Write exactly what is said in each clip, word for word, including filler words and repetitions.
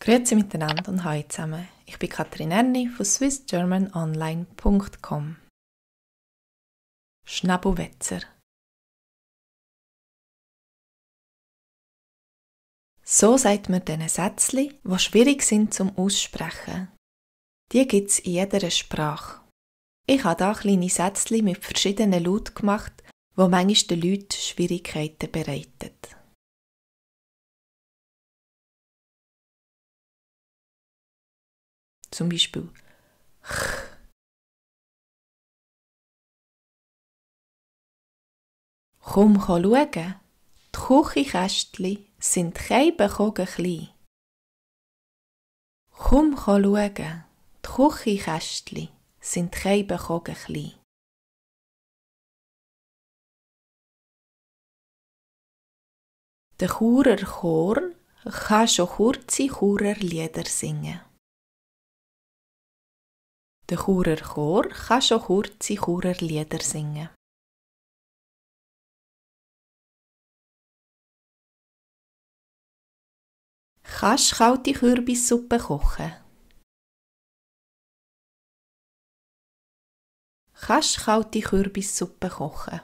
Grüezi miteinander und hallo zusammen. Ich bin Katrin Erni von swiss german online punkt com. Schnabelwetzer. So sagt man diesen Sätzchen, die schwierig sind zum Aussprechen. Die gibt es in jeder Sprache. Ich habe hier kleine Sätzchen mit verschiedenen Lauten gemacht, die manchmal den Leuten Schwierigkeiten bereiten. Zum Beispiel ch. Komm schauen, die Küchenkästchen sind keibenkogen klein. Komm schauen, die Küchenkästchen sind keibenkogen klein. Der Churer Chor kann schon kurze Churer Lieder singen. Der Churer Chor kann schon kurze Churer Lieder singen. Kannst kalte Kürbissuppe kochen? Kannst kalte Kürbissuppe kochen?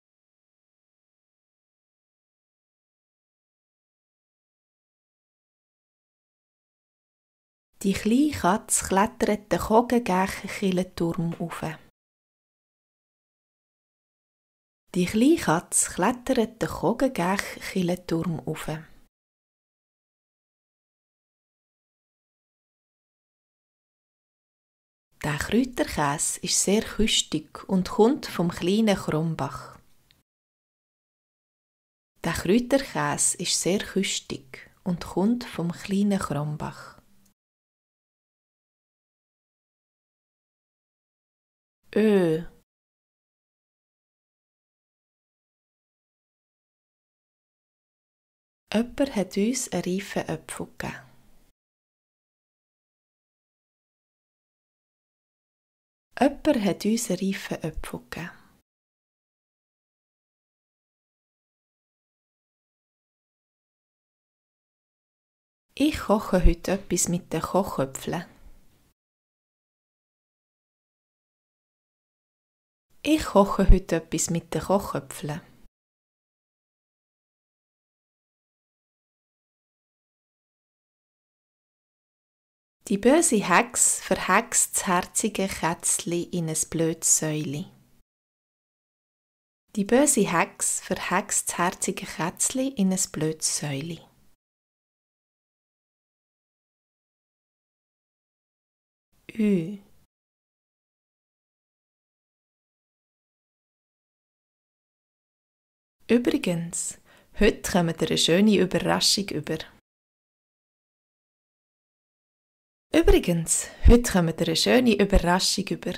Die kleine Katze klettert den Kogengächen-Killenturm auf. Die kleine Katze klettert den Kogengächen-Killenturm auf. Der Kräuterkäse ist sehr küstig und kommt vom kleinen Krombach. Der Kräuterkäse ist sehr küstig und kommt vom kleinen Krombach. Ö. Jemand hat uns einen reifen Apfel gegeben. Jemand hat uns einen reifen Apfel gegeben. Ich koche heute etwas mit den Kochöpfeln. Ich koche heute etwas mit den Kochöpfeln. Die böse Hex verhext das herzige Kätzli in ein blödes Säuli. Die böse Hex verhext das herzige Kätzli in ein blödes Säuli. Ü. Übrigens, heute kommt ihr eine schöne Überraschung über. Übrigens, heute kommt ihr eine schöne Überraschung über.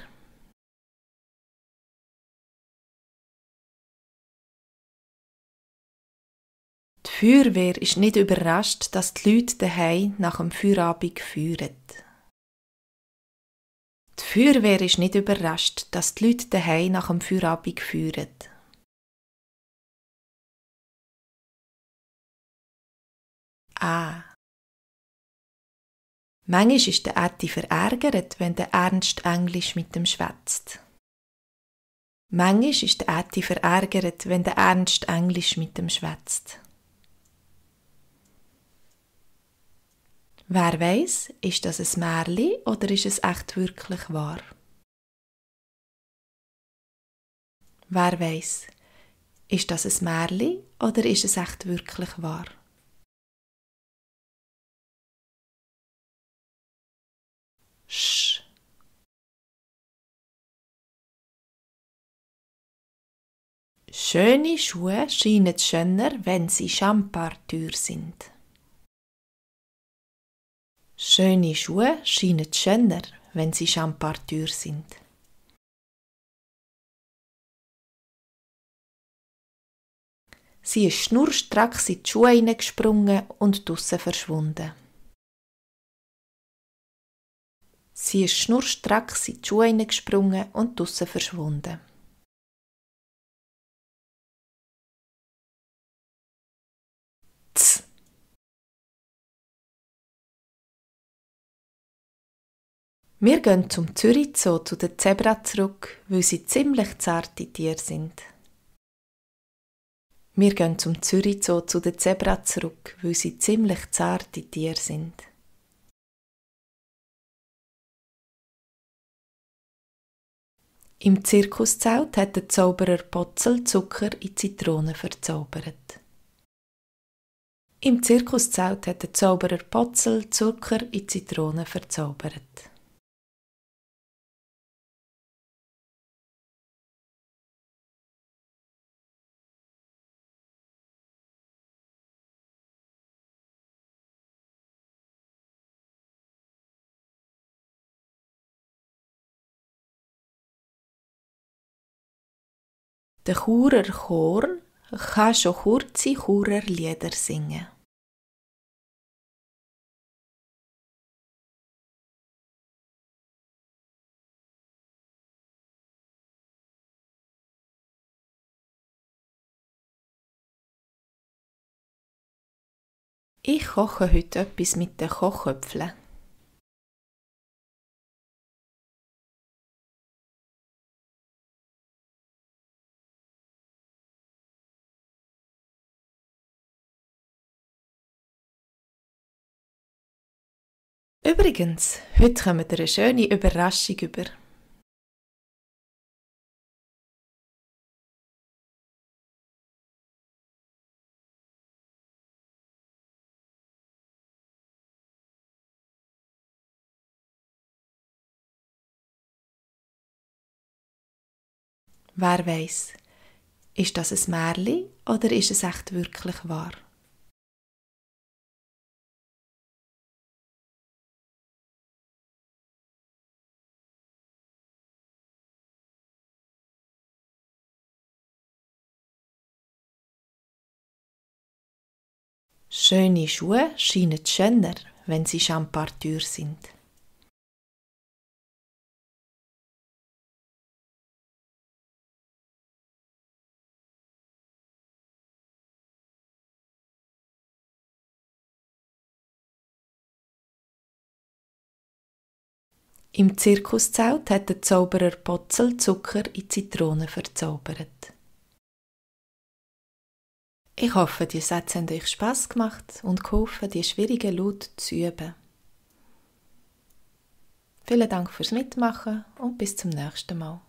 Die Feuerwehr ist nicht überrascht, dass die Leute daheim nach dem Feierabend feuern. Die Feuerwehr ist nicht überrascht, dass die Leute daheim nach dem Feierabend feuern. Ah. Manchmal ist der Ätti verärgert, wenn der Ernst Englisch mit dem schwätzt. Manchmal ist der Ätti verärgert, wenn der Ernst Englisch mit dem schwätzt. Wer weiss, ist das ein Märli oder ist es echt wirklich wahr? Wer weiss, ist das ein Märli oder ist es echt wirklich wahr? Sch. Schöne Schuhe scheinen schöner, wenn sie Champartür sind. Schöne Schuhe scheinen schöner, wenn sie Champartür sind. Sie ist schnurstracks in die Schuhe hineingesprungen und draussen verschwunden. Sie ist schnurstracks in die Schuhe hineingesprungen und draussen verschwunden. Z. Wir gehen zum Zürich Zoo zu den Zebra zurück, weil sie ziemlich zarte Tiere sind. Wir gehen zum Zürich Zoo zu den Zebra zurück, weil sie ziemlich zarte Tiere sind. Im Zirkuszelt hat der Zauberer Potzel Zucker in Zitrone verzaubert. Im Zirkuszelt hat der Zauberer Potzel Zucker in Zitrone verzaubert. Der Churer Chor kann schon kurze Churer Lieder singen. Ich koche heute etwas mit den Kochöpfeln. Übrigens, heute kommt ihr eine schöne Überraschung über. Wer weiss, ist das ein Märchen oder ist es echt wirklich wahr? Schöne Schuhe scheinen schöner, wenn sie Champardür sind. Im Zirkuszelt hat der Zauberer Potzel Zucker in Zitrone verzaubert. Ich hoffe, die Sätze haben euch Spass gemacht und geholfen, die schwierigen Laute zu üben. Vielen Dank fürs Mitmachen und bis zum nächsten Mal.